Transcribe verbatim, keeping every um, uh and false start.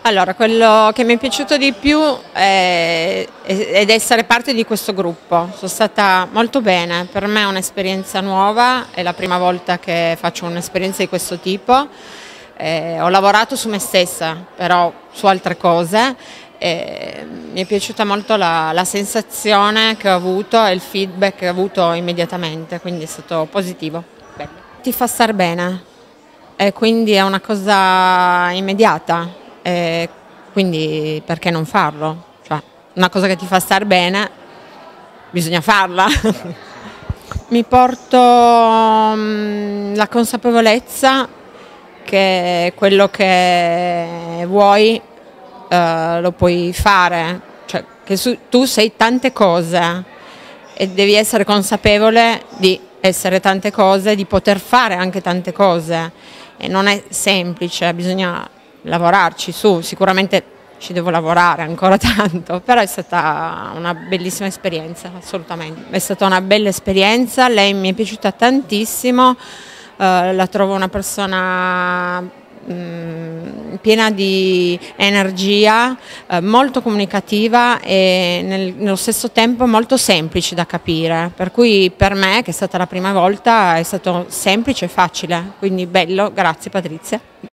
Allora, quello che mi è piaciuto di più è, ed essere parte di questo gruppo. Sono stata molto bene, per me è un'esperienza nuova, è la prima volta che faccio un'esperienza di questo tipo. Eh, ho lavorato su me stessa, però su altre cose. Eh, mi è piaciuta molto la, la sensazione che ho avuto e il feedback che ho avuto immediatamente, quindi è stato positivo. Bello. Ti fa star bene e quindi è una cosa immediata. E quindi perché non farlo? Cioè, una cosa che ti fa star bene, bisogna farla. Mi porto um, la consapevolezza che quello che vuoi uh, lo puoi fare, cioè che su, tu sei tante cose e devi essere consapevole di essere tante cose, di poter fare anche tante cose e non è semplice, bisogna lavorarci su, sicuramente ci devo lavorare ancora tanto, però è stata una bellissima esperienza, assolutamente. È stata una bella esperienza, lei mi è piaciuta tantissimo, eh, la trovo una persona mh, piena di energia, eh, molto comunicativa e nel, nello stesso tempo molto semplice da capire, per cui per me, che è stata la prima volta, è stato semplice e facile, quindi bello, grazie Patrizia.